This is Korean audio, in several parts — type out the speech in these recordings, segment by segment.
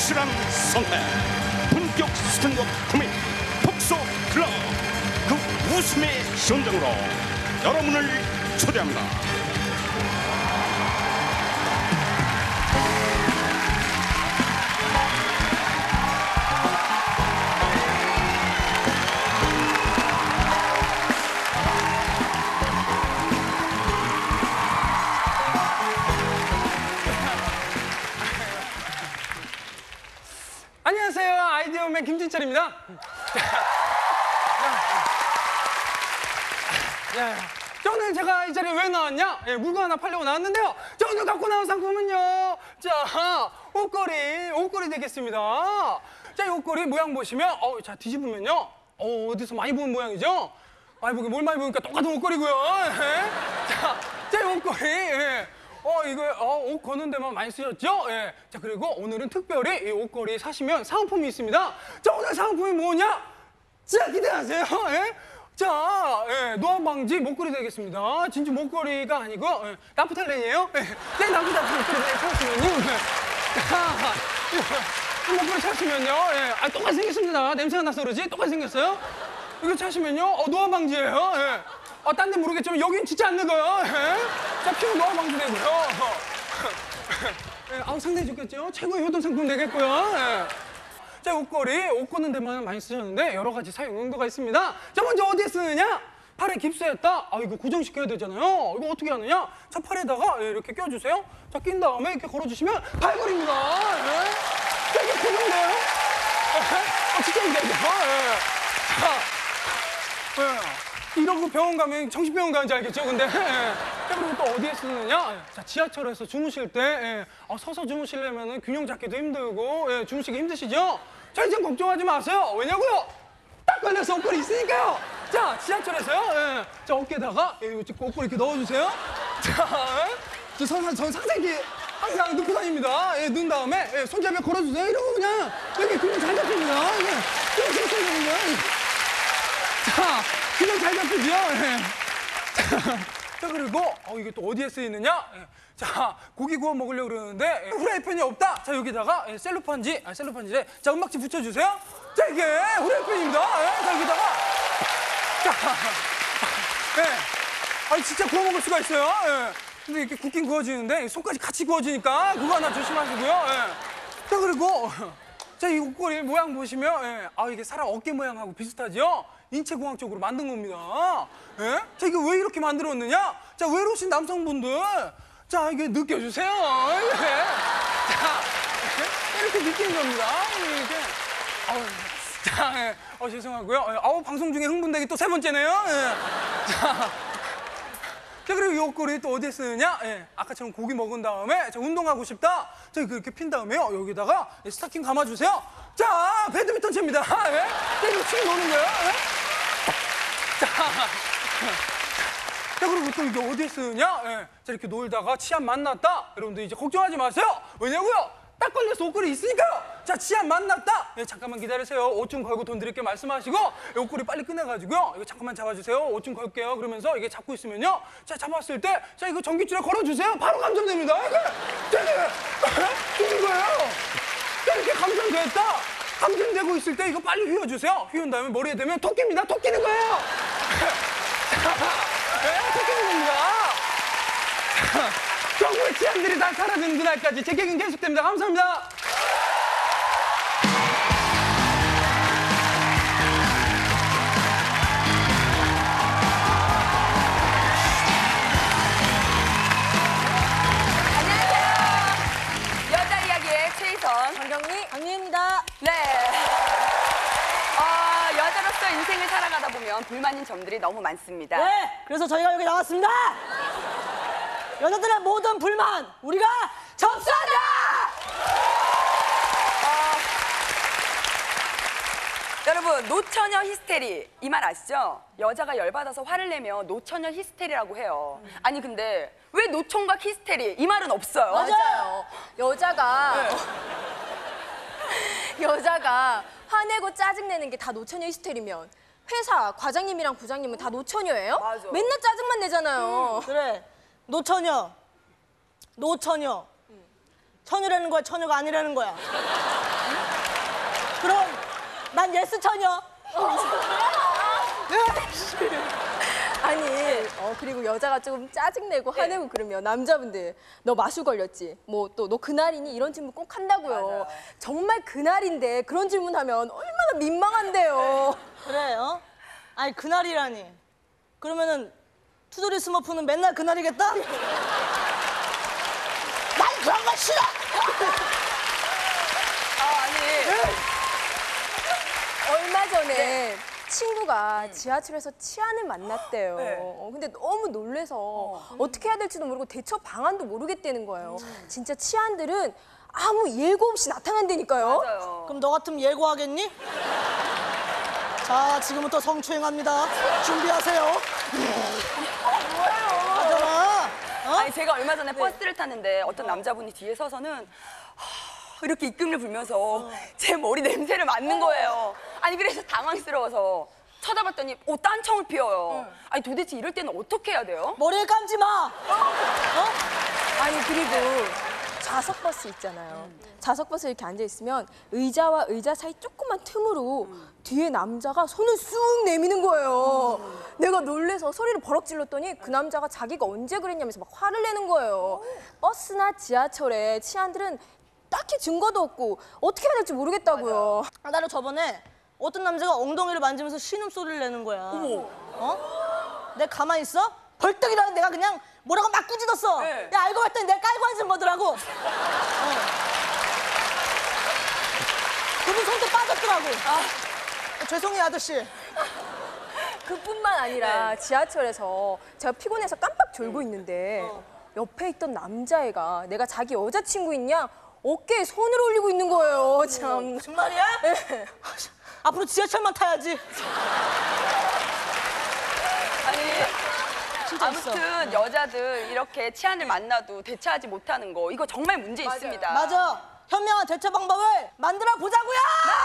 확실한 선택, 본격 스탠드업 코미디 폭소 클럽, 그 웃음의 현장으로 여러분을 초대합니다. 안녕하세요, 아이디어맨 김진철입니다. 오늘 제가 이 자리에 왜 나왔냐? 물건 하나 팔려고 나왔는데요. 오늘 갖고 나온 상품은요, 자, 옷걸이 되겠습니다. 자, 이 옷걸이 모양 보시면, 자, 뒤집으면요, 어디서 많이 본 모양이죠? 뭘 많이 보니까 똑같은 옷걸이고요. 자, 이 옷걸이, 옷 거는 데만 많이 쓰셨죠? 자, 그리고 오늘은 특별히 이 옷걸이 사시면 상품이 있습니다. 자, 오늘 상품이 뭐냐? 자, 기대하세요. 자, 노안 방지 목걸이 되겠습니다. 진짜 목걸이가 아니고 나프탈렌이에요. 나프탈렌 목걸이 찾으시면요. 이 목걸이 찾으시면요. 똑같이 생겼습니다. 냄새가 나서 그러지? 똑같이 생겼어요. 이거 찾으시면요. 노안 방지예요. 딴 데 모르겠지만 여긴 진짜 안 늙어요. 자, 피부 노안 방지 되고요. 상당히 좋겠죠? 최고의 효동 상품 되겠고요. 자, 옷걸이, 옷 거는 데만 많이 쓰셨는데 여러 가지 사용 용도가 있습니다. 자, 먼저 어디에 쓰느냐? 팔에 깁스했다. 이거 고정시켜야 되잖아요. 이거 어떻게 하느냐? 자, 팔에다가 이렇게 껴주세요. 자, 낀 다음에 이렇게 걸어주시면 발걸입니다. 자, 이게 고정돼요. 진짜 이게 이러고 병원 가면 정신병원 가는지 알겠죠? 근데 자, 그리고 또 어디에 쓰느냐? 자, 지하철에서 주무실 때 서서 주무시려면 균형 잡기도 힘들고 주무시기 힘드시죠? 자, 이제 걱정하지 마세요. 왜냐고요? 딱 걸려서 옷걸이 있으니까요. 자, 지하철에서요. 자, 어깨에다가 옷걸이 이렇게 넣어주세요. 자, 전 상세기 항상 넣고 다닙니다. 넣은 다음에 손잡이에 걸어주세요. 이러고 그냥 여기 균형 잘 잡힙니다. 이렇게 되는 거예요. 자, 균형 잘 잡히죠? 자, 그리고 이게 또 어디에 쓰이느냐? 자, 고기 구워 먹으려고 그러는데 후라이팬이 없다. 자, 여기다가 셀로판지에 자, 은박지 붙여주세요. 자, 이게 후라이팬입니다. 자, 여기다가 자, 진짜 구워 먹을 수가 있어요. 근데 이렇게 굽긴 구워지는데 손까지 같이 구워지니까 그거 하나 조심하시고요. 자, 그리고 자, 이 옷걸이 모양 보시면 이게 사람 어깨 모양하고 비슷하죠? 인체공학적으로 만든 겁니다. 자, 이게 왜 이렇게 만들었느냐? 자, 외로우신 남성분들, 자, 이게 느껴주세요. 자, 이렇게 느끼는 겁니다. 자, 죄송하고요. 방송 중에 흥분되기 또 세 번째네요. 자, 그리고 이 옷걸이 또 어디에 쓰느냐? 아까처럼 고기 먹은 다음에 자, 운동하고 싶다. 자, 이렇게 핀 다음에요. 여기다가 스타킹 감아주세요. 자, 배드민턴 채입니다. 자, 이거 치고 노는 거예요. 자, 그리고 또 이게 어디에 쓰느냐? 자, 이렇게 놀다가 치안 만났다. 여러분들 이제 걱정하지 마세요. 왜냐고요? 딱 걸려서 옷걸이 있으니까요. 자, 치안 만났다. 잠깐만 기다리세요. 옷 좀 걸고 돈 드릴게 말씀하시고 옷걸이 빨리 꺼내가지고요. 이거 잠깐만 잡아주세요. 옷 좀 걸게요. 그러면서 이게 잡고 있으면요. 자, 잡았을 때 자, 이거 전기줄에 걸어주세요. 바로 감전됩니다. 이게 죽는 거예요. 자, 이렇게 감전됐다. 감전되고 있을 때 이거 빨리 휘어주세요. 휘운 다음에 머리에 대면 토끼입니다. 토끼는 거예요. 토끼는 겁니다. 정부의 치안들이 다 사라지는 그날까지 제 개그는 계속됩니다. 감사합니다. 안녕하세요. 여자 이야기의 최희선, 강경리, 강유입니다. 네. 여자로서 인생을 살아가다 보면 불만인 점들이 너무 많습니다. 네, 그래서 저희가 여기 나왔습니다. 여자들의 모든 불만 우리가 접수한다. 여러분, 노처녀 히스테리 이 말 아시죠? 여자가 열받아서 화를 내면 노처녀 히스테리라고 해요. 아니 근데 왜 노총각 히스테리 이 말은 없어요? 맞아요. 여자가 화내고 짜증내는 게 다 노처녀 히스테리면 회사 과장님이랑 부장님은 다 노처녀예요? 맞아. 맨날 짜증만 내잖아요. 그래, 노처녀. 처녀라는 거야, 처녀가 아니라는 거야. 난 예스 처녀. 아니, 그리고 여자가 조금 짜증내고 화내고 그러면 남자분들 너 마술 걸렸지? 뭐 또 너 그날이니? 이런 질문 꼭 한다고요. 맞아요. 정말 그날인데 그런 질문하면 얼마나 민망한데요. 그래, 아니 그날이라니. 그러면은 투덜이 스머프는 맨날 그날이겠다? 난 그런 거 싫어. 얼마 전에 친구가 지하철에서 치안을 만났대요. 네. 근데 너무 놀래서 어떻게 해야 될지도 모르고 대처 방안도 모르겠다는 거예요. 진짜 치안들은 아무 예고 없이 나타난다니까요. 맞아요. 그럼 너 같으면 예고하겠니? 자, 지금부터 성추행합니다. 준비하세요. 하잖아. 아니 제가 얼마 전에 버스를 탔는데 어떤 남자분이 뒤에 서서는 이렇게 입금을 불면서 제 머리 냄새를 맡는 거예요. 아니 그래서 당황스러워서 쳐다봤더니 딴청을 피워요. 아니 도대체 이럴 때는 어떻게 해야 돼요? 머리에 감지 마. 아니 그리고 좌석 버스 있잖아요. 좌석 버스에 이렇게 앉아 있으면 의자와 의자 사이 조그만 틈으로 뒤에 남자가 손을 쑥 내미는 거예요. 내가 놀래서 소리를 버럭 질렀더니 그 남자가 자기가 언제 그랬냐면서 막 화를 내는 거예요. 버스나 지하철에 치안들은 딱히 증거도 없고 어떻게 해야 될지 모르겠다고요. 나를 저번에 어떤 남자가 엉덩이를 만지면서 신음소리를 내는 거야. 어머. 내가 가만히 있어? 벌떡이라는 내가 그냥 뭐라고 막 꾸짖었어. 네. 야, 알고 봤더니 내가 깔고 앉은 거더라고. 그분 손도 빠졌더라고. 죄송해요, 아저씨. 그뿐만 아니라 지하철에서 제가 피곤해서 깜빡 졸고 있는데 옆에 있던 남자애가 내가 자기 여자친구 있냐 어깨에 손을 올리고 있는 거예요. 참. 정말이야? 네. 앞으로 지하철만 타야지. 아니 아무튼 여자들 이렇게 치안을 만나도 대처하지 못하는 거 이거 정말 문제 있습니다. 맞아. 현명한 대처 방법을 만들어 보자고요.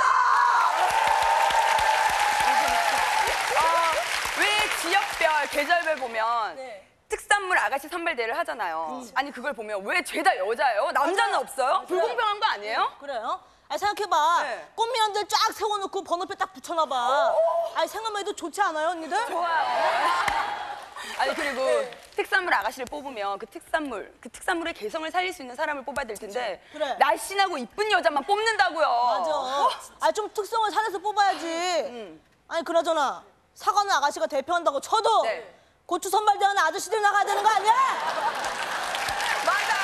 왜 지역별, 계절별 보면 특산물 아가씨 선발대회를 하잖아요. 아니 그걸 보면 왜 죄다 여자예요? 남자는 없어요? 불공평한 거 아니에요? 그래요? 아니 생각해봐. 네. 꽃미남들 쫙 세워놓고 번호표 딱 붙여놔봐. 아니 생각만 해도 좋지 않아요, 언니들? 좋아요. 아니 그리고 특산물 아가씨를 뽑으면 그 특산물의 개성을 살릴 수 있는 사람을 뽑아야 될 텐데 그래. 날씬하고 이쁜 여자만 뽑는다고요. 맞아. 아니 좀 특성을 살려서 뽑아야지. 아니 그나저나 사과는 아가씨가 대표한다고 쳐도 네. 고추 선발대회는 아저씨들 나가야 되는 거 아니야? 맞아.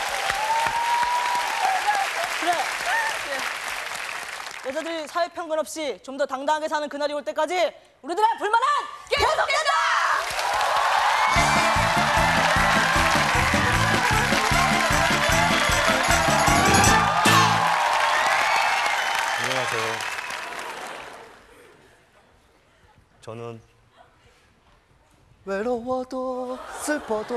그래. 여자들이 사회 편견 없이 좀 더 당당하게 사는 그날이 올 때까지 우리들의 불만은 계속된다! 안녕하세요. 저는 외로워도 슬퍼도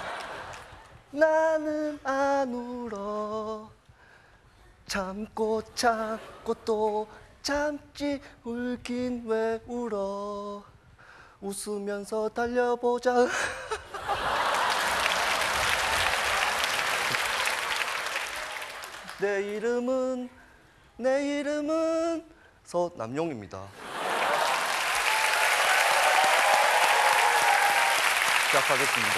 나는 안 울어. 참고 참고 또 참지 울긴 왜 울어. 웃으면서 달려보자. 내 이름은 서남용입니다. 시작하겠습니다.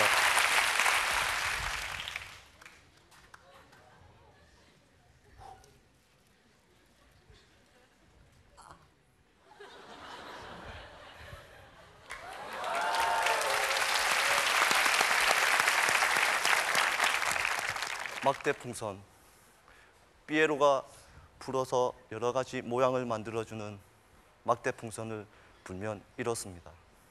막대 풍선. 피에로가 불어서 여러 가지 모양을 만들어주는 막대 풍선을 불면 이렇습니다.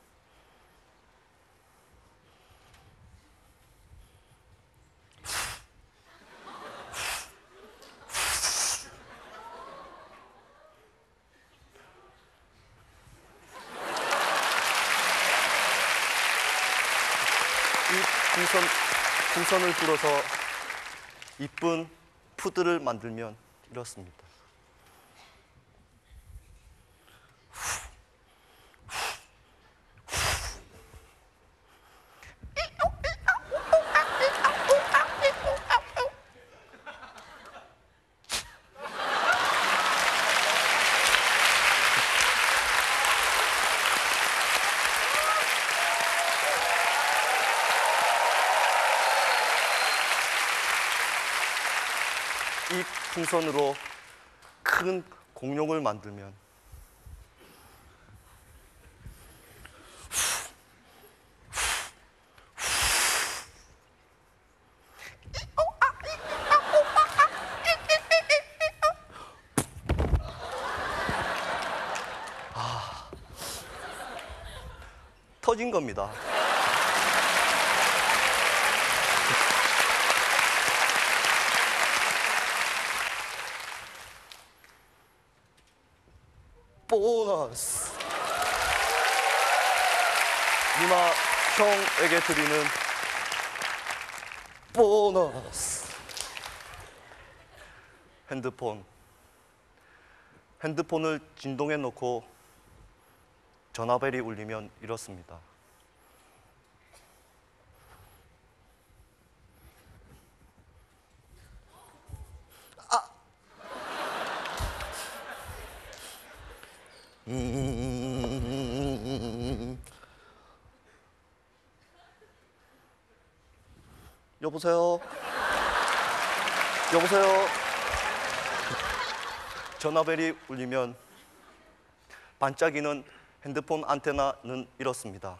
이 풍선을 불어서 이쁜 푸드를 만들면 이렇습니다. 풍선으로 큰 공룡을 만들면 터진 겁니다. 보너스. 누나 형에게 드리는 보너스. 핸드폰을 진동에 놓고 전화벨이 울리면 이렇습니다. 여보세요? 여보세요? 전화벨이 울리면 반짝이는 핸드폰 안테나는 이렇습니다.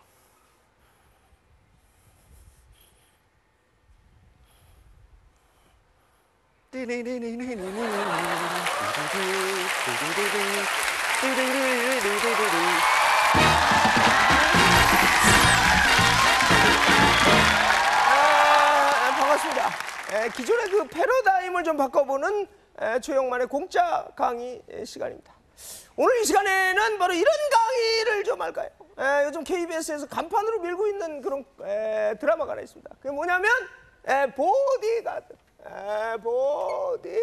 반갑습니다. 기존의 그 패러다임을 좀 바꿔보는 조영만의 공짜 강의 시간입니다. 오늘 이 시간에는 바로 이런 강의를 좀 할까요? 요즘 KBS에서 간판으로 밀고 있는 그런 드라마가 하나 있습니다. 그게 뭐냐면 보디가드. 보디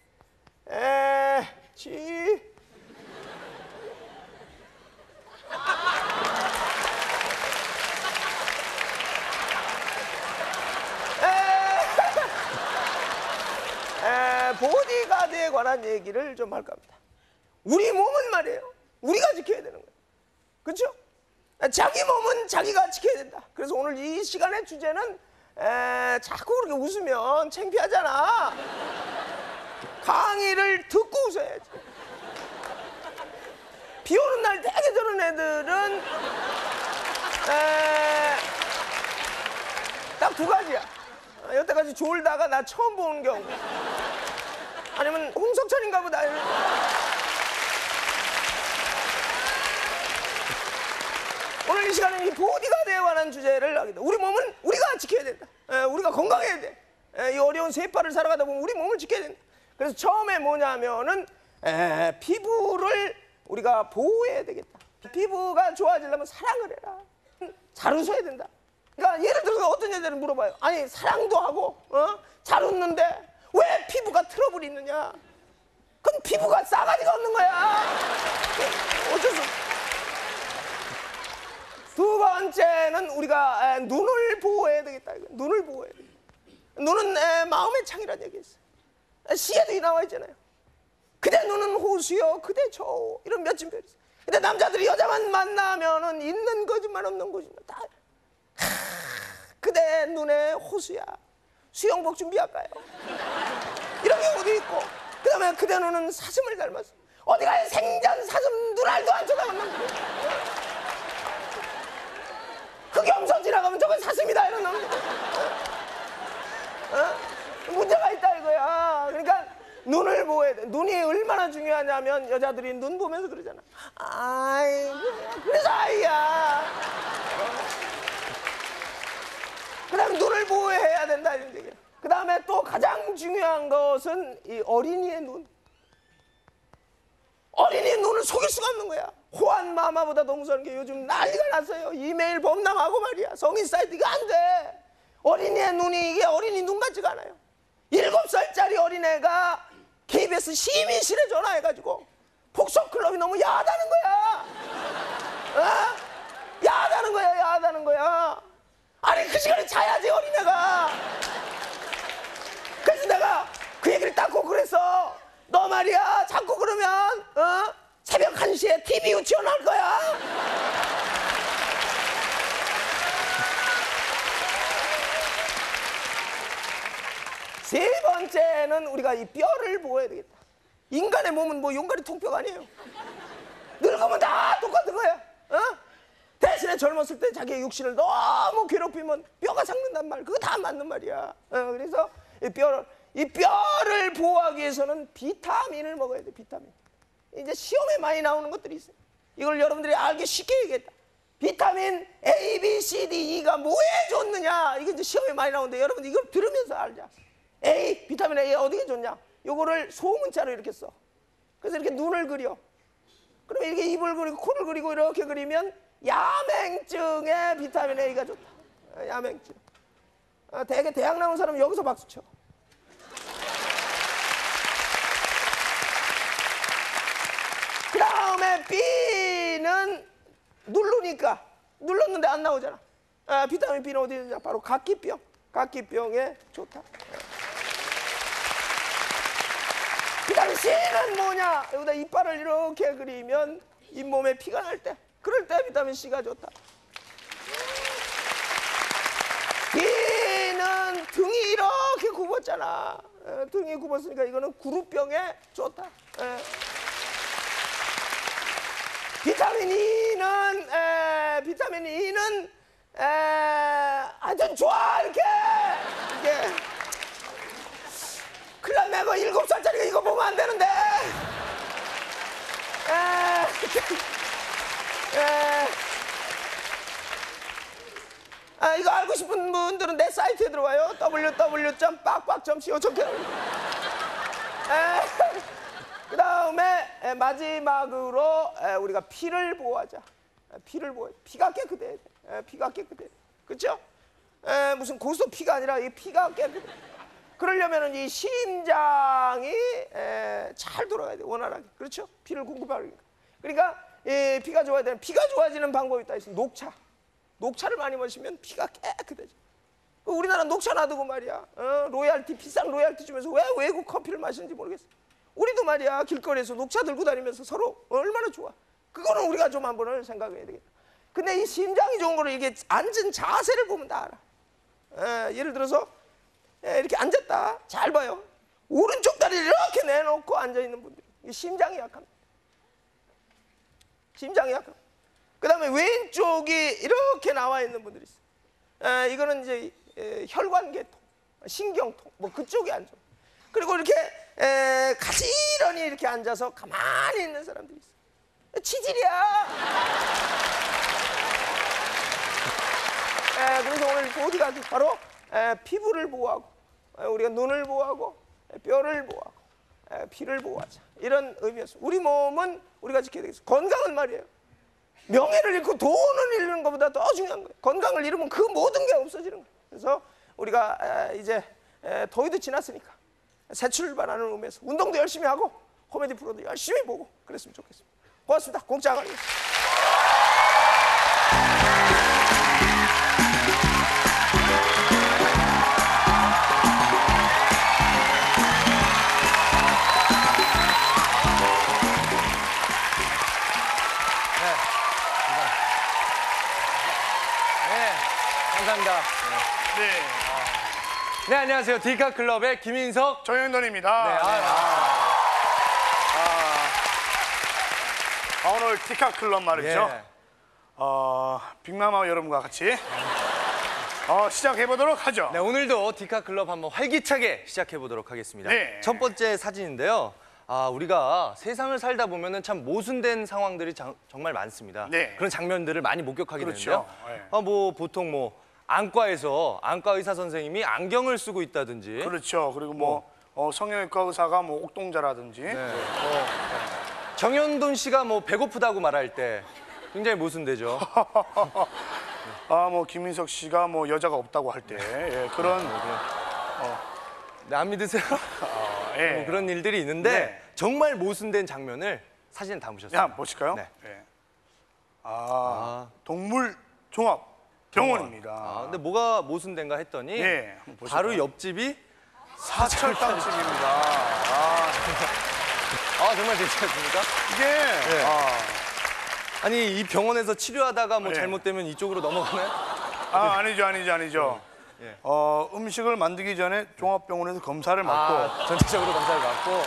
지 보디가드에 관한 얘기를 좀 할까 합니다. 우리 몸은 말이에요. 우리가 지켜야 되는 거예요. 그렇죠? 자기 몸은 자기가 지켜야 된다. 그래서 오늘 이 시간의 주제는 자꾸 그렇게 웃으면 창피하잖아. 강의를 듣고 웃어야지. 비 오는 날 되게 저런 애들은 딱 두 가지야. 여태까지 졸다가 나 처음 보는 경우, 아니면 홍석천인가 보다. 오늘 이 시간은 이 보디가드에 관한 주제를 하겠다. 우리 몸은 우리가 지켜야 된다. 우리가 건강해야 돼. 이 어려운 세파를 살아가다 보면 우리 몸을 지켜야 된다. 그래서 처음에 뭐냐면은 피부를 우리가 보호해야 되겠다. 피부가 좋아지려면 사랑을 해라. 잘 웃어야 된다. 그러니까 예를 들어서 어떤 여자들은 물어봐요. 아니 사랑도 하고 잘 웃는데 왜 피부가 트러블이 있느냐? 그럼 피부가 싸가지가 없는 거야. 어쩔 수 없어. 두 번째는 우리가 눈을 보호해야 되겠다. 눈을 보호해야 되겠다. 눈은 마음의 창이라는 얘기 있어요. 시에도 나와 있잖아요. 그대 눈은 호수여 그대 저 이런 몇진 별 있어요. 근데 남자들이 여자만 만나면은 있는 거짓말 없는 거짓말 다 그대 눈에 호수야 수영복 준비할까요? 이런 경우도 있고, 그 다음에 그대 눈은 사슴을 닮았어. 어디가 생전 사슴 눈알도 안 쳐다봤는 거야. 흑염소 지나가면 저건 사슴이다 이런 놈. 문제가 있다 이거야. 그러니까 눈을 보호해야 돼. 눈이 얼마나 중요하냐면 여자들이 눈 보면서 그러잖아. 아이고 그래서 아이야. 그 다음에 눈을 보호해야 된다 이런 얘기야. 그 다음에 또 가장 중요한 것은 이 어린이의 눈. 어린이의 눈을 속일 수가 없는 거야. 호환 마마보다 더 무서운 게 요즘 난리가 났어요. 이메일 범람하고 말이야. 성인 사이트 이거 안 돼. 어린이의 눈이 이게 어린이 눈 같지가 않아요. 7살짜리 어린애가 KBS 심의실에 전화해가지고 폭소클럽이 너무 야하다는 거야. 야하다는 거야, 야하다는 거야. 아니 그 시간에 자야지 어린애가. 그래서 내가 그 얘기를 닦고 그랬어. 너 말이야 자꾸 그러면 새벽 1시에 TV 유치원 할 거야. 세 번째는 우리가 이 뼈를 보호해야 되겠다. 인간의 몸은 뭐 용가리 통뼈가 아니에요. 늙으면 다 똑같은 거야. 대신에 젊었을 때 자기의 육신을 너무 괴롭히면 뼈가 삭는단 말. 그거 다 맞는 말이야. 그래서 이 뼈를 보호하기 위해서는 비타민을 먹어야 돼. 비타민. 이제 시험에 많이 나오는 것들이 있어요. 이걸 여러분들이 알기 쉽게 얘기했다. 비타민 A, B, C, D, E가 뭐에 좋느냐. 이게 이제 시험에 많이 나오는데 여러분 이걸 들으면서 알자. A, 비타민 A 어디에 좋냐? 요거를 소문자로 이렇게 써. 그래서 이렇게 눈을 그려. 그러면 이렇게 입을 그리고 코를 그리고 이렇게 그리면 야맹증에 비타민 A가 좋다. 야맹증. 대개 대학 나온 사람은 여기서 박수 쳐. 그 다음에 B는 누르니까 눌렀는데 안 나오잖아. 비타민 B는 어디 있느냐? 바로 각기병. 각기병에 좋다. 비타민 C는 뭐냐? 여기다 이빨을 이렇게 그리면 잇몸에 피가 날 때, 그럴 때 비타민 C가 좋다. D는 등이 이렇게 굽었잖아. 등이 굽었으니까 이거는 구루병에 좋다. 비타민 E는 아주 좋아. 이렇게 큰일 났네. 이거 7살짜리가 이거 보면 안 되는데. 이거 알고 싶은 분들은 내 사이트에 들어와요. www.빡빡.co.kr. 그 다음에 마지막으로 우리가 피를 보호하자. 피를 보호해. 피가 깨끗해야 돼. 피가 깨끗해. 그렇죠? 무슨 고스톱 피가 아니라 이 피가 깨끗해. 그러려면은 이 심장이 잘 돌아가야 돼. 원활하게. 그렇죠? 피를 공급하니까. 그러니까 이 피가 좋아야 되는, 피가 좋아지는 방법이 있다. 녹차. 녹차를 많이 마시면 피가 깨끗해져. 우리나라 녹차 놔두고 말이야. 로얄티, 비싼 로얄티 주면서 왜 외국 커피를 마시는지 모르겠어. 우리도 말이야 길거리에서 녹차 들고 다니면서 서로 얼마나 좋아. 그거는 우리가 좀 한번 생각해야 되겠다. 근데 이 심장이 좋은 거를 이게 앉은 자세를 보면 다 알아. 예를 들어서 이렇게 앉았다. 잘 봐요. 오른쪽 다리를 이렇게 내놓고 앉아있는 분들, 이 심장이 약합니다. 심장이 약합니다. 그 다음에 왼쪽이 이렇게 나와 있는 분들이 있어요. 이거는 이제 혈관계통, 신경통, 뭐 그쪽이 안 좋아. 그리고 이렇게 가지런히 이렇게 앉아서 가만히 있는 사람들이 있어요. 치질이야. 그래서 오늘 보디가 바로 피부를 보호하고, 우리가 눈을 보호하고, 뼈를 보호하고, 피를 보호하자. 이런 의미였어. 우리 몸은 우리가 지켜야 되겠어. 건강은 말이에요. 명예를 잃고 돈을 잃는 것보다 더 중요한 거예요. 건강을 잃으면 그 모든 게 없어지는 거예요. 그래서 우리가 이제 더위도 지났으니까 새 출발하는 의미에서 운동도 열심히 하고 코미디 프로도 열심히 보고 그랬으면 좋겠습니다. 고맙습니다. 공짜 가겠습니다. 감사합니다. 네, 안녕하세요. 디카클럽의 김인석, 정현돈입니다. 오늘 디카클럽 말이죠. 예. 빅마마 여러분과 같이 시작해 보도록 하죠. 네, 오늘도 디카클럽 한번 활기차게 시작해 보도록 하겠습니다. 네. 첫 번째 사진인데요. 우리가 세상을 살다 보면은 참 모순된 상황들이 정말 많습니다. 네. 그런 장면들을 많이 목격하게 그렇죠. 되는데요. 네. 보통 안과에서 안과 의사 선생님이 안경을 쓰고 있다든지, 그렇죠. 그리고 성형외과 의사가 옥동자라든지. 정현돈 씨가 배고프다고 말할 때 굉장히 모순되죠. 김인석 씨가 여자가 없다고 할 때 그런 네, 안 믿으세요? 예. 그런 일들이 있는데 네. 정말 모순된 장면을 사진에 담으셨어요. 한번 보실까요? 네. 동물 종합 병원입니다. 근데 뭐가 모순된가 했더니 예, 한번 보실까요? 바로 옆집이 사철탕집입니다. 정말 괜찮습니까? 이게 네. 아니 이 병원에서 치료하다가 네. 잘못되면 이쪽으로 넘어가나요? 아니죠. 예. 음식을 만들기 전에 종합병원에서 검사를 받고 전체적으로 검사를 받고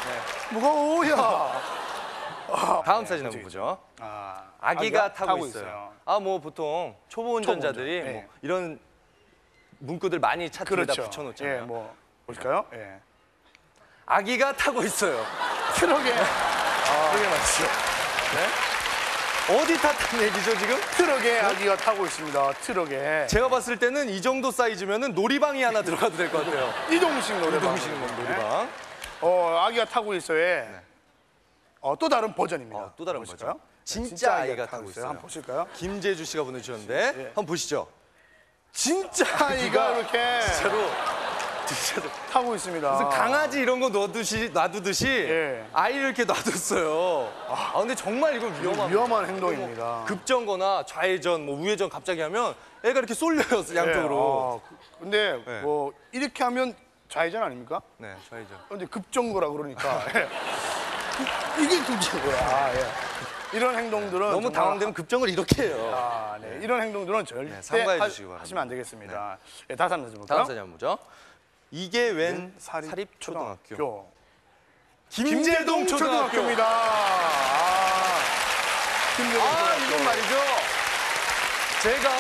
무거워야. 다음 사진 한번 보죠. 아기가 타고 있어요. 뭐 보통 초보 운전자들이 초보 운전. 뭐 이런 문구들 많이 차트에다 그렇죠. 붙여놓잖아요. 예, 뭐 보실까요? 예. 아기가 타고 있어요. 트럭에 그게 맞죠. 네? 어디 탔다는 얘기죠 지금? 트럭에 아기가 타고 있습니다. 트럭에 제가 봤을 때는 이 정도 사이즈면은 놀이방이 하나 들어가도 될 것 같아요. 이동식 노래방. 이동식 놀이방. 아기가 타고 있어요에 또 다른 버전입니다. 또 다른 보실까요? 버전. 진짜 아이가 타고 있어요. 한번 보실까요? 김재주 씨가 보내주셨는데 한번 보시죠. 진짜 아이가 이렇게 진짜로 타고 있습니다. 무슨 강아지 이런 거 놔두듯이 예. 아이를 이렇게 놔뒀어요. 근데 정말 이건 위험한 행동입니다. 급정거나 좌회전, 뭐 우회전 갑자기 하면 애가 이렇게 쏠려요 양쪽으로. 근데 네. 뭐 이렇게 하면 좌회전 아닙니까? 네, 좌회전. 근데 급정거라 그러니까 이게 급정거야. 이런 행동들은 너무 정말 당황되면 급정을 이렇게 해요. 이런 행동들은 절대 삼가해 주시기 바랍니다. 하시면 안 되겠습니다. 다시 한번 볼까요? 다음 사진 한번 보죠. 이게 웬 사립초등학교. 김재동 초등학교입니다. 김재동 초등학교. 이건 말이죠. 제가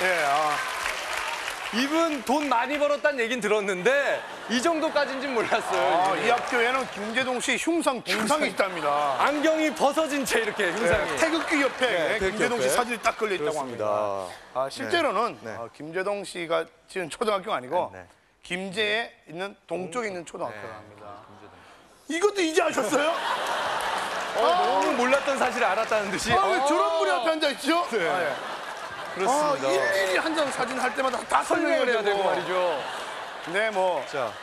이분 돈 많이 벌었다는 얘긴 들었는데 이 정도까지인지는 몰랐어요. 이 학교에는 김재동 씨 흉상 동상이 있답니다. 안경이 벗어진 채 이렇게 흉상이. 태극기 옆에 태극기 김재동 씨 옆에. 사진이 딱 걸려 있다고 그렇습니다. 합니다. 실제로는 네. 김재동 씨가 지은 초등학교가 아니고 네. 김제에 있는 동쪽에 있는 초등학교라 합니다. 이것도 이제 아셨어요? 너무 몰랐던 사실을 알았다는 듯이. 왜 저런 분이 앞에 앉아 있죠? 그렇습니다. 일일이 한 장 사진 할 때마다 다 설명을 해야 되고 말이죠. 네, 뭐. 자,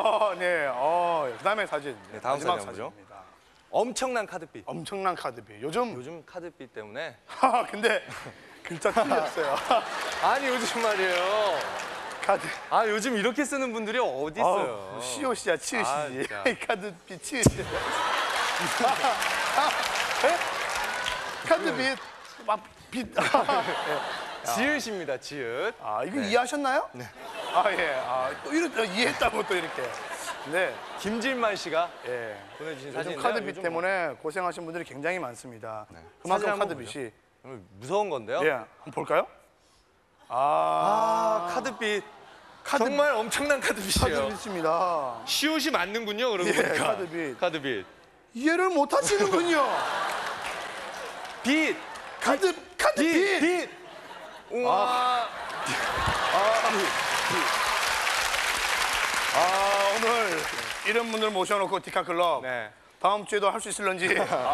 그다음에 사진. 네, 다음 마지막 사진 한번 보죠. 사진입니다. 엄청난 카드빚. 엄청난 카드비. 요즘 요즘 카드빚 때문에 근데 글자 틀렸어요. 아니 요즘 말이에요. 카드. 요즘 이렇게 쓰는 분들이 어디 있어요? 시옷이야, 치읓이지. 진짜. 카드비, 치읓. 카드비, 막 빛. 지읒입니다, 지읒. 이거 이해하셨나요? 네. 또 이렇게 이해했다고 또 이렇게. 네. 김질만 씨가 요즘 보내주신 사진인데요. 카드빚 요즘 때문에 고생하신 분들이 굉장히 많습니다. 사진 그만큼 한번 카드빚이. 무서운 건데요. 한번 볼까요? 카드빚. 정말 엄청난 카드빚이에요. 카드빚입니다. 시옷이 맞는군요, 그러고 보니까. 카드빚. 카드빚. 이해를 못 하시는군요. 빚. 카드빚. 빚. 우와. 오늘 이런 분들 모셔놓고 디카클럽 네. 다음 주에도 할 수 있을런지.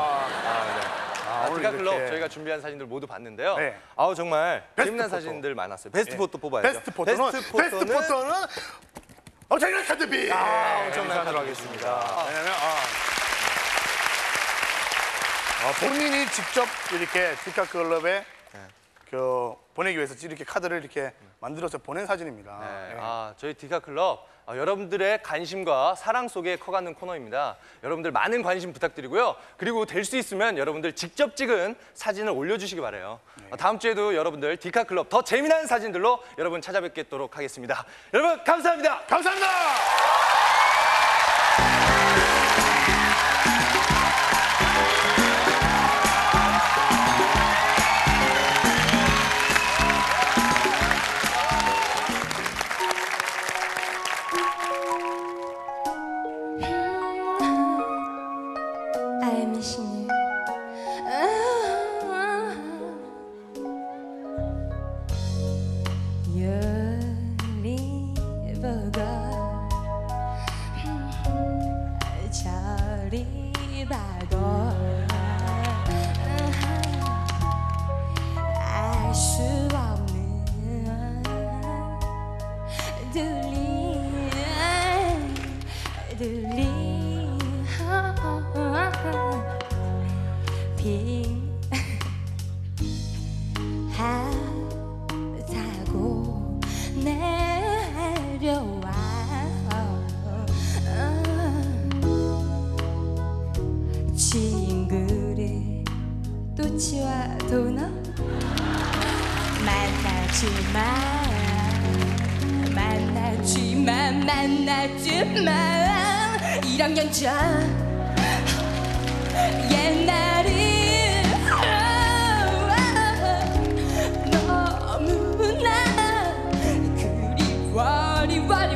오늘 디카클럽 이렇게. 저희가 준비한 사진들 모두 봤는데요. 네. 정말 베스트 재미난 포토. 사진들 많았어요. 베스트 포토 뽑아야죠. 베스트 포토는 엄청난 카드빚. 엄청난 카드하겠습니다. 왜냐면 본인이 직접 이렇게 디카클럽에 보내기 위해서 이렇게 카드를 이렇게 만들어서 보낸 사진입니다. 네. 저희 디카클럽 여러분들의 관심과 사랑 속에 커가는 코너입니다. 여러분들 많은 관심 부탁드리고요. 그리고 될 수 있으면 여러분들 직접 찍은 사진을 올려주시기 바라요. 다음 주에도 여러분들 디카클럽 더 재미난 사진들로 여러분 찾아뵙도록 하겠습니다. 여러분 감사합니다. 감사합니다. I miss you. 열이 보고 저리 봐도 알 수 없는 빙하사고 내려와 친구를 놓치와도 너 만나지 마 만났지만 1학년 전 옛날이 너무나 그리워리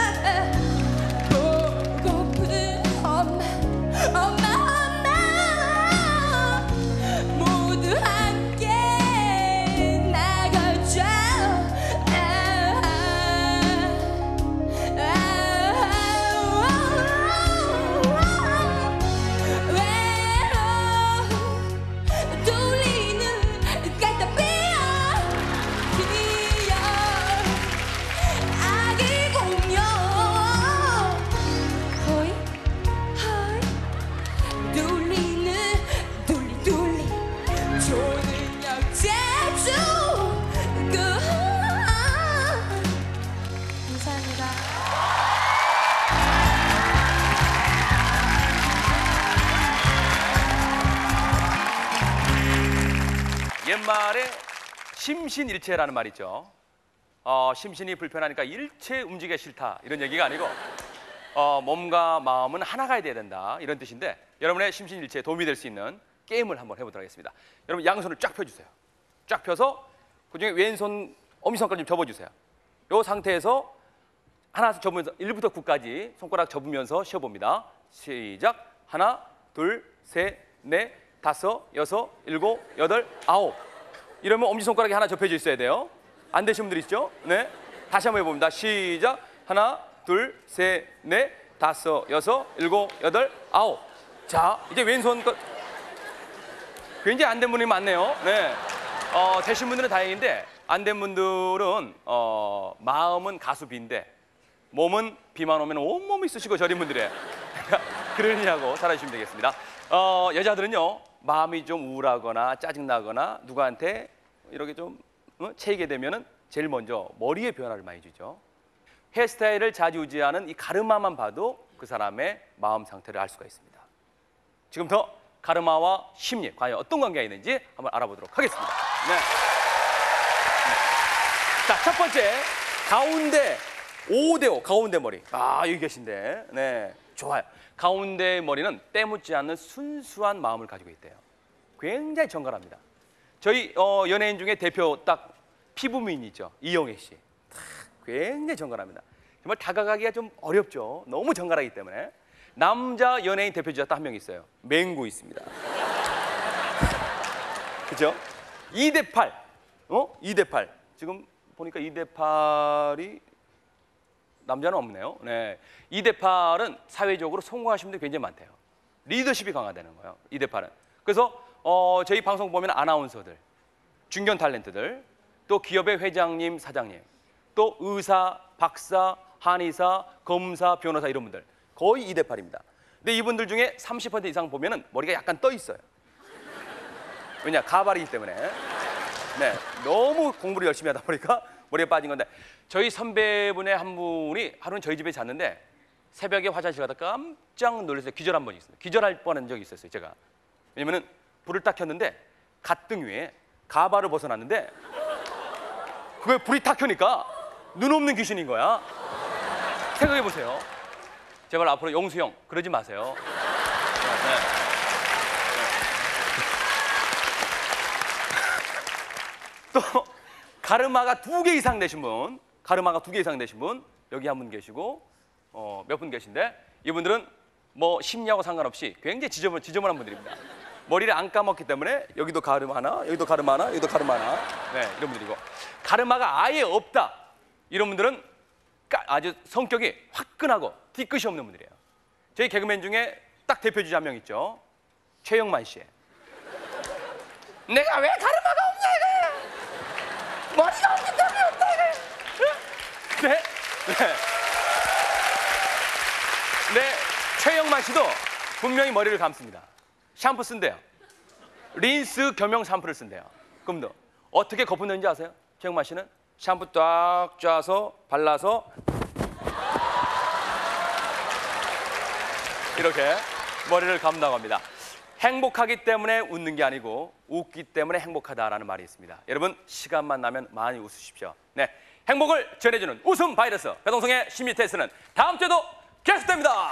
보고픈 엄마 모두 함께 나가자. 옛말에 심신일체라는 말이 있죠. 심신이 불편하니까 일체 움직이기 싫다 이런 얘기가 아니고 몸과 마음은 하나가 돼야 된다 이런 뜻인데 여러분의 심신일체에 도움이 될 수 있는 게임을 한번 해보도록 하겠습니다. 여러분 양손을 쫙 펴주세요. 쫙 펴서 그중에 왼손 엄지손가락 좀 접어주세요. 이 상태에서 하나 접으면서 1부터 9까지 손가락 접으면서 쉬어봅니다. 시작. 하나, 둘, 셋, 넷, 다섯, 여섯, 일곱, 여덟, 아홉. 이러면 엄지손가락이 하나 접혀져 있어야 돼요. 안 되신 분들 있죠? 네. 다시 한번 해봅니다. 시작. 하나, 둘, 셋, 넷, 다섯, 여섯, 일곱, 여덟, 아홉. 자, 이제 왼손 굉장히 안 된 분이 많네요. 네. 되신 분들은 다행인데 안 된 분들은 마음은 가수비인데 몸은 비만 오면 온몸이 쑤시고 저린 분들이에요. 그러냐고 살아주시면 되겠습니다. 여자들은요 마음이 좀 우울하거나 짜증나거나 누구한테 이렇게 좀 채이게 되면은 제일 먼저 머리의 변화를 많이 주죠. 헤어스타일을 좌지우지하는 이 가르마만 봐도 그 사람의 마음 상태를 알 수가 있습니다. 지금부터 가르마와 심리 과연 어떤 관계가 있는지 한번 알아보도록 하겠습니다. 네. 자, 첫 번째 가운데 5대5 가운데 머리. 아, 여기 계신데. 네, 좋아요. 가운데 머리는 때묻지 않는 순수한 마음을 가지고 있대요. 굉장히 정갈합니다. 저희 연예인 중에 대표 딱 피부 미인 있죠. 이영애 씨. 굉장히 정갈합니다. 정말 다가가기가 좀 어렵죠. 너무 정갈하기 때문에. 남자 연예인 대표주자 딱 한 명 있어요. 맹구 있습니다. 그죠? 2대8. 2대8. 지금 보니까 2대8이 남자는 없네요. 네. 2대8은 사회적으로 성공하신 분들이 굉장히 많대요. 리더십이 강화되는 거예요. 2대8은. 그래서 저희 방송 보면 아나운서들, 중견 탤런트들, 또 기업의 회장님, 사장님, 또 의사, 박사, 한의사, 검사, 변호사 이런 분들 거의 2대8입니다. 근데 이분들 중에 30% 이상 보면은 머리가 약간 떠 있어요. 왜냐? 가발이기 때문에. 네, 너무 공부를 열심히 하다 보니까 머리에 빠진 건데 저희 선배분의 한 분이 하루는 저희 집에 잤는데 새벽에 화장실 가다 깜짝 놀라서 기절한 번이 있어요. 기절할 뻔한 적이 있었어요, 제가. 왜냐면은 불을 딱 켰는데 갓등 위에 가발을 벗어놨는데 그게 불이 탁 켜니까 눈 없는 귀신인 거야. 생각해 보세요. 제발 앞으로 영수 형 그러지 마세요. 네. 또 가르마가 2개 이상 되신 분, 가르마가 2개 이상 되신 분 여기 한 분 계시고 몇 분 계신데 이분들은 뭐 심리하고 상관없이 굉장히 지저분한 분들입니다. 머리를 안 감았기 때문에 여기도 가르마 하나, 여기도 가르마 하나, 여기도 가르마 하나, 네, 이런 분들이고 가르마가 아예 없다 이런 분들은 아주 성격이 화끈하고 뒤끝이 없는 분들이에요. 저희 개그맨 중에 딱 대표주자 한 명 있죠. 최영만 씨. 내가 왜 가르마가 없냐 이거. 머리가 없기 때문에 없다 이거. 네? 네. 네, 최영만 씨도 분명히 머리를 감습니다. 샴푸 쓴대요. 린스 겸용 샴푸를 쓴대요. 그럼 너 어떻게 거품 내는지 아세요? 최영만 씨는 샴푸 딱 짜서 발라서 이렇게 머리를 감다고 합니다. 행복하기 때문에 웃는 게 아니고 웃기 때문에 행복하다라는 말이 있습니다. 여러분 시간만 나면 많이 웃으십시오. 네, 행복을 전해주는 웃음 바이러스 배동성의 심리 테스트는 다음 주에도 계속됩니다.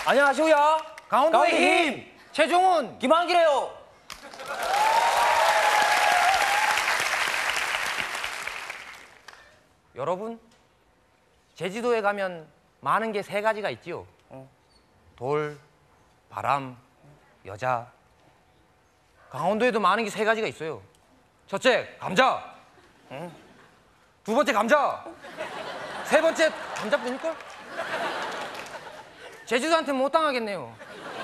안녕하세요. 강원도의 힘 최종훈 김한길이에요. 여러분, 제주도에 가면 많은 게 3가지가 있지요. 돌, 바람, 여자. 강원도에도 많은 게 3가지가 있어요. 첫째, 감자. 두 번째, 감자. 세 번째, 감자뿐일걸? 제주도한테 못 당하겠네요.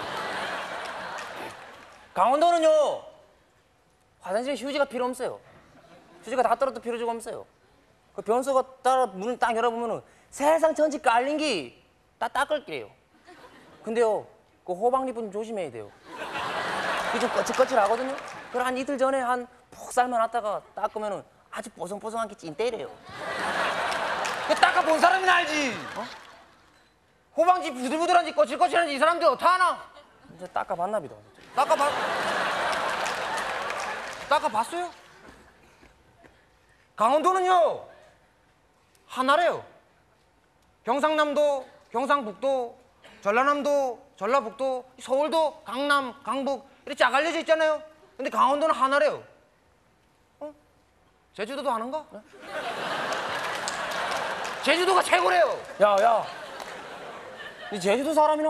강원도는요, 화장실에 휴지가 필요 없어요. 휴지가 다 떨어도 필요가 없어요. 그 변소가 따라 문을 딱 열어보면은 세상 전체 깔린 게 다 닦을게요. 근데요, 그 호박잎은 조심해야 돼요. 그게 좀 거칠거칠하거든요. 그걸 한 이틀 전에 한 푹 삶아놨다가 닦으면은 아주 뽀송뽀송한 게 찐때래요. 그 닦아본 사람이나 알지. 호박잎 부들부들한지 거칠거칠한지 이 사람들 어떻게 하나? 이제 닦아봤나 보다. 닦아봤어요? 강원도는요 하나래요. 경상남도, 경상북도, 전라남도, 전라북도, 서울도, 강남, 강북 이렇게 쫙 알려져 있잖아요. 근데 강원도는 하나래요. 제주도도 하는가? 제주도가 최고래요. 야, 이 제주도 사람이나?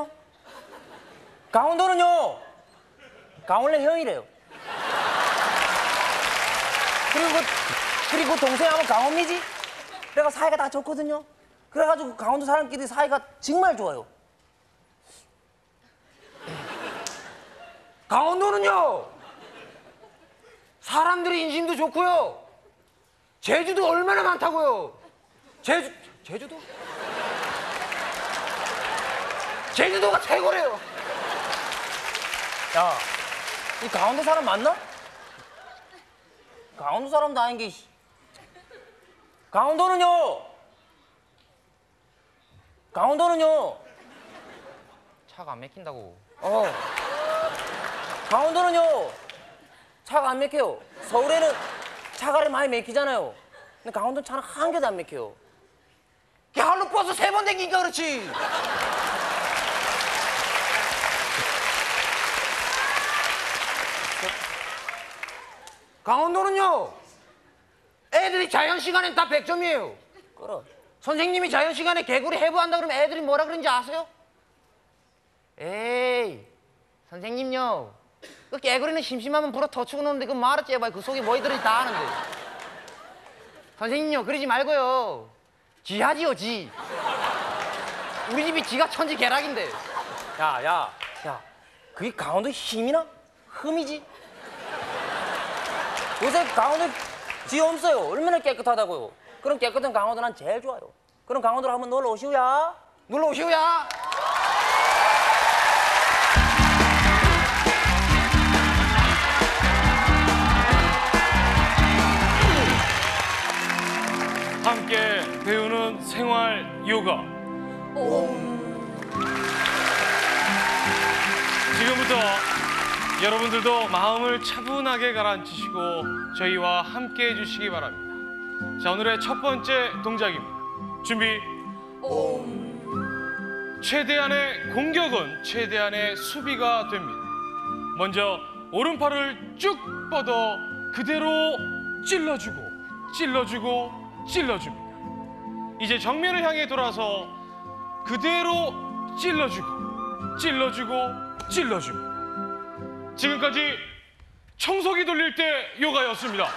강원도는요, 강원래 형이래요. 그리고 동생하고 강원미지? 그래가 사이가 다 좋거든요. 그래가지고 강원도 사람끼리 사이가 정말 좋아요. 강원도는요 사람들이 인심도 좋고요. 제주도 얼마나 많다고요. 제주도? 제주도가 최고래요. 야, 이 강원도 사람 맞나? 강원도 사람도 아닌 게. 강원도는요, 차가 안 막힌다고. 강원도는요, 차가 안 막혀요. 서울에는 차가 많이 막히잖아요. 근데 강원도는 차는 한 개도 안 막혀요. 야로 버스 3번 댕기니까 그렇지. 강원도는요 애들이 자연 시간엔 다 100점이에요. 그래. 선생님이 자연 시간에 개구리 해부한다 그러면 애들이 뭐라 그러는지 아세요? 에이 선생님요 그 개구리는 심심하면 불어 터치고 노는데 그 말을 째봐요. 그 속에 뭐 들어있지 다 아는데. 선생님요 그러지 말고요 지 하지요 지. 우리 집이 지가 천지 개락인데. 야, 그게 강원도 힘이나? 흠이지? 요새 강원도 지 없어요. 얼마나 깨끗하다고요. 그럼 깨끗한 강원도 난 제일 좋아요. 그럼 강원도로 한번 놀러 오시오야. 놀러 오시오야. 함께 배우는 생활 요가. 지금부터 여러분들도 마음을 차분하게 가라앉히시고 저희와 함께 해주시기 바랍니다. 자, 오늘의 첫 번째 동작입니다. 준비. 최대한의 공격은 최대한의 수비가 됩니다. 먼저 오른팔을 쭉 뻗어 그대로 찔러주고 찔러줍니다. 이제 정면을 향해 돌아서 그대로 찔러줍니다. 지금까지 청소기 돌릴 때 요가였습니다.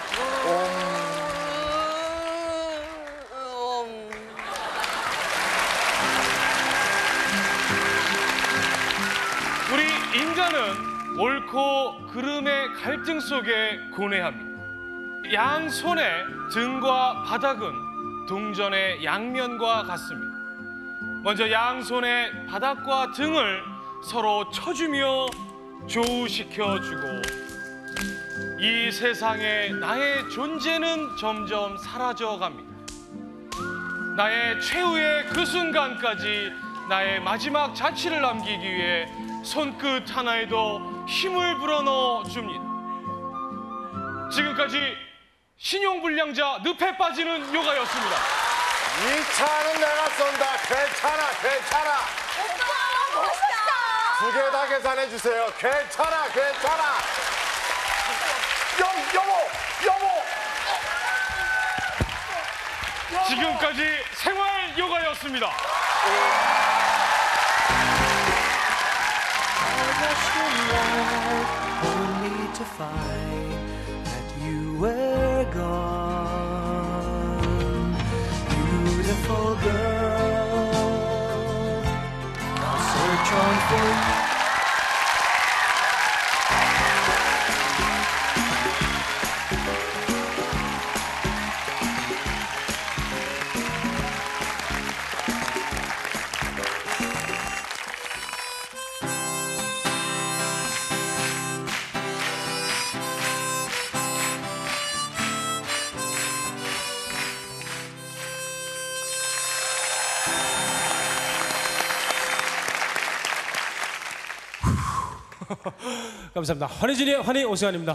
우리 인간은 옳고 그름의 갈등 속에 고뇌합니다. 양손의 등과 바닥은 동전의 양면과 같습니다. 먼저 양손의 바닥과 등을 서로 쳐주며 조우시켜주고 이 세상에 나의 존재는 점점 사라져갑니다. 나의 최후의 그 순간까지 나의 마지막 자취를 남기기 위해 손끝 하나에도 힘을 불어넣어 줍니다. 지금까지 신용불량자 늪에 빠지는 요가였습니다. 이 차는 내가 쏜다. 괜찮아. 오빠 두 개 다 계산해 주세요. 괜찮아. 여보. 지금까지 생활 요가였습니다. Only to find that you were gone, beautiful girl. I'll search on for you. 감사합니다. 환희진의 환희 오승환입니다.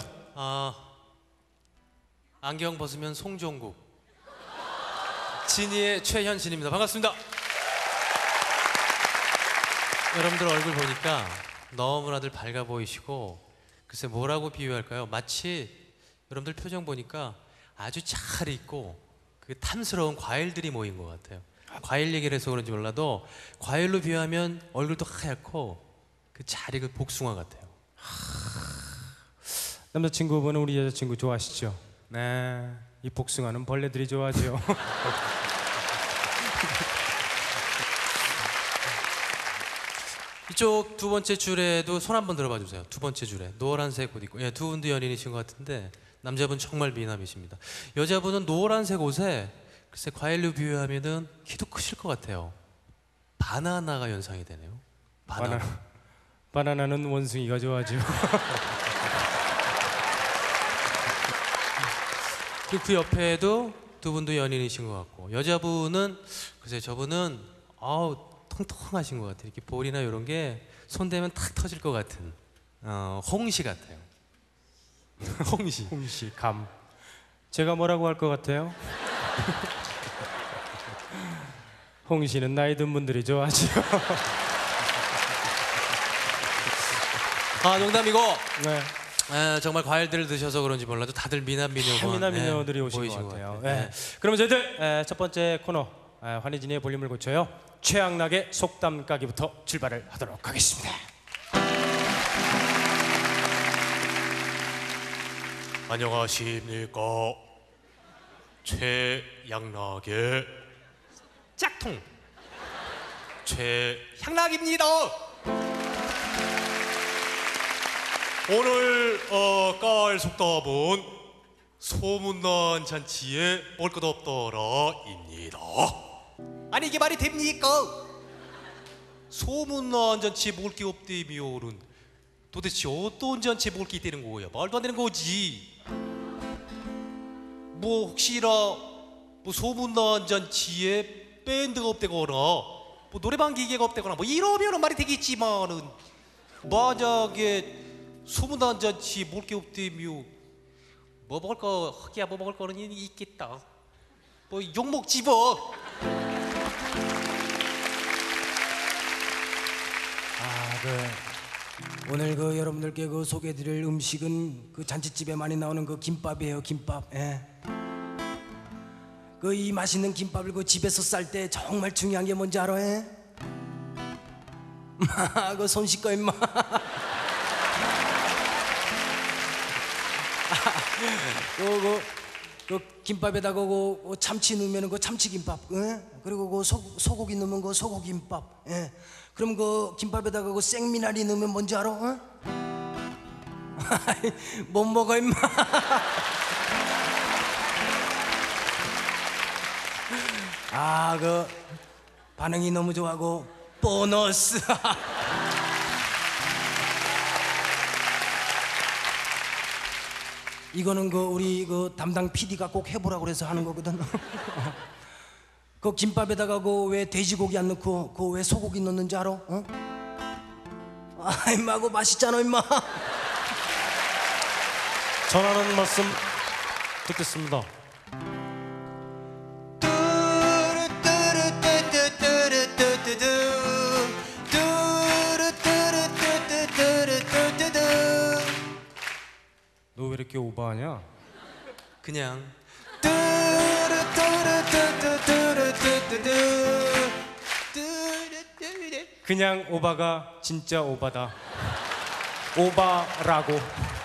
안경 벗으면 송종국, 진이의 최현진입니다. 반갑습니다. 여러분들 얼굴 보니까 너무나들 밝아 보이시고, 글쎄 뭐라고 비유할까요? 마치 여러분들 표정 보니까 아주 잘 익고 그 탐스러운 과일들이 모인 것 같아요. 과일 얘기를 해서 그런지 몰라도 과일로 비유하면 얼굴도 하얗고 그 잘 익은 복숭아 같아요. 남자친구분은 우리 여자친구 좋아하시죠? 네, 이 복숭아는 벌레들이 좋아하죠. 이쪽 두 번째 줄에도 손 한번 들어봐 주세요. 두 번째 줄에 노란색 옷 입고, 두 분도 연인이신 것 같은데 남자분 정말 미남이십니다. 여자분은 노란색 옷에 글쎄 과일로 비유하면은 키도 크실 것 같아요. 바나나가 연상이 되네요. 바나나는 원숭이가 좋아하죠. 그 옆에도 두 분도 연인이신 것 같고, 여자분은 글쎄 저분은 통통하신 것 같아요. 이렇게 볼이나 이런 게 손대면 탁 터질 것 같은 홍시 같아요. 홍시 감. 제가 뭐라고 할 것 같아요? 홍시는 나이 든 분들이 좋아하죠. 농담이고. 네. 정말 과일들을 드셔서 그런지 몰라도 다들 미남 미녀들이 오신 것 같아요. 네. 그러면 저희들 첫 번째 코너 환희진의 볼륨을 고쳐요. 최양락의 속담 까기부터 출발을 하도록 하겠습니다. 안녕하십니까. 최양락의 짝퉁 최양락입니다. 오늘 깔 속담은 소문난 잔치에 먹을 것 없더라입니다. 아니 이게 말이 됩니까? 소문난 잔치에 먹을 게 없다며는 도대체 어떤 잔치에 먹을 게 있다는 거야? 말도 안 되는 거지. 뭐 혹시나 뭐 소문난 잔치에 밴드가 없다거나 뭐 노래방 기계가 없다거나 뭐 이러면은 말이 되겠지만은, 만약에 소문난 잔치 먹을 게 없다며 뭐 먹을 거 흑이야 뭐 먹을 거는 있겠다. 뭐 욕 먹지 뭐. 오늘 여러분들께 소개해드릴 음식은 잔치집에 많이 나오는 김밥이에요. 김밥. 예. 이 맛있는 김밥을 집에서 쌀 때 정말 중요한 게 뭔지 알아? 예? 손 씻고 임마. 김밥에다가 참치 넣으면 참치김밥, 예? 그리고 소고기 넣으면 소고기김밥, 예? 그럼 김밥에다가 생미나리 넣으면 뭔지 알아? 못 먹어 임마. 반응이 너무 좋아하고 보너스. 이거는 우리 담당 PD가 꼭 해보라고 그래서 하는 거거든. 김밥에다가 왜 돼지고기 안 넣고 왜 소고기 넣는지 알아? 어? 임마 맛있잖아 임마. 전하는 말씀 듣겠습니다. 오바하냐? 그냥 그냥 오바가 진짜 오바다. 오바라고.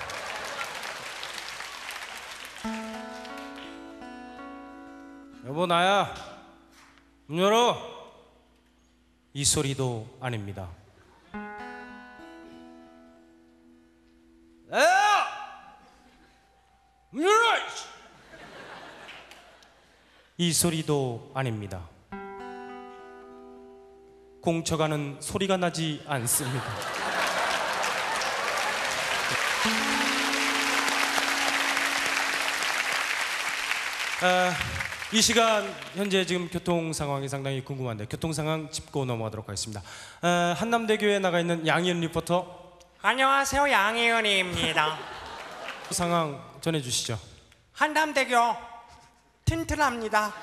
여보 나야. 문 열어. 이 소리도 아닙니다. 나야. 문 열어. 이 소리도 아닙니다. 공쳐가는 소리가 나지 않습니다. 이 시간 현재 지금 교통 상황이 상당히 궁금한데 교통 상황 짚고 넘어가도록 하겠습니다. 한남대교에 나가 있는 양희은 리포터. 안녕하세요, 양희은입니다. 상황 전해주시죠. 한남대교 튼튼합니다.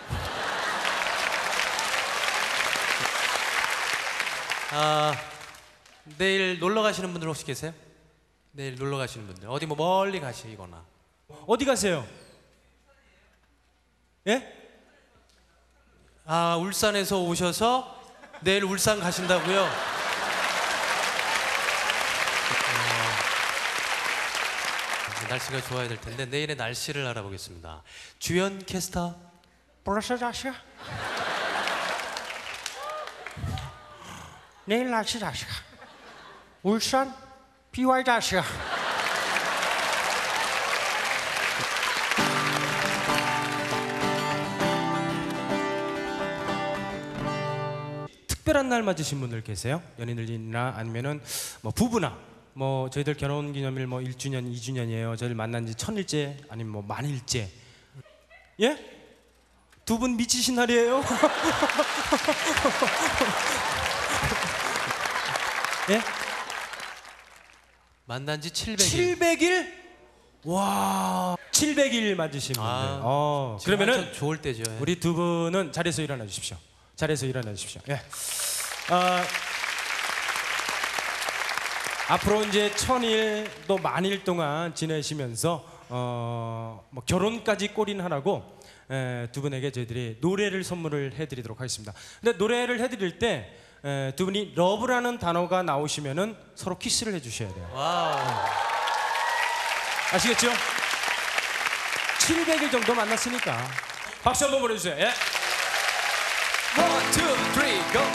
내일 놀러 가시는 분들 혹시 계세요? 내일 놀러 가시는 분들 어디 뭐 멀리 가시거나. 어디 가세요? 예? 아, 울산에서 오셔서 내일 울산 가신다고요? 날씨가 좋아야 될 텐데 내일의 날씨를 알아보겠습니다. 주연 캐스터. 벌써 자식아? 내일 날씨 자식아. 울산 비와이 자식아. 특별한 날 맞으신 분들 계세요? 연인들이나 아니면은 뭐 부부나 뭐 저희들 결혼기념일 뭐 1주년, 2주년이에요. 저희를 만난 지 1000일째 아니면 뭐 만일째. 예? 두 분 미치신 날이에요? 예? 만난 지 700일. 700일? 와, 700일 맞으신 분들. 지금 그러면은 한참 좋을 때죠. 예. 우리 두 분은 자리에서 일어나 주십시오. 자리에서 일어나 주십시오. 예. 앞으로 이제 1000일 또 만일 동안 지내시면서 뭐 결혼까지 골인하라고 두 분에게 저희들이 노래를 선물을 해드리도록 하겠습니다. 근데 노래를 해드릴 때 두 분이 러브라는 단어가 나오시면은 서로 키스를 해주셔야 돼요. 와우. 아시겠죠? 700일 정도 만났으니까 박수 한번 보내주세요. 예. 1, 2, 3, go.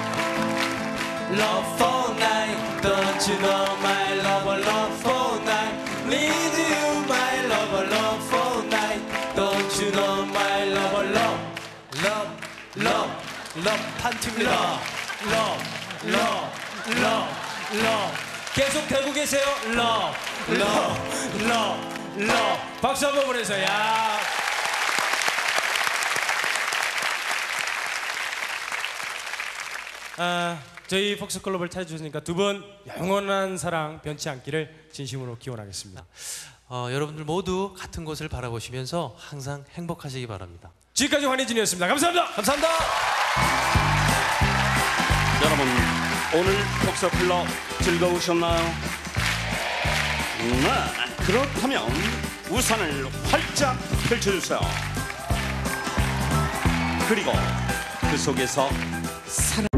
Love for night, don't you know my lover, love for night. Need you, my lover, love for night. Don't you know my lover, love, love, love, love 판티입니다. Love, love, love, love. 계속 되고 계세요. Love, love, love, love. 박수 한번 보내주세요. 야. 저희 폭스클럽을 찾아주셨으니까 두 분 영원한 사랑 변치 않기를 진심으로 기원하겠습니다. 여러분들 모두 같은 곳을 바라보시면서 항상 행복하시기 바랍니다. 지금까지 환희진이었습니다. 감사합니다. 감사합니다. 여러분, 오늘 폭스클럽 즐거우셨나요? 네, 그렇다면 우산을 활짝 펼쳐주세요. 그리고 그 속에서 사랑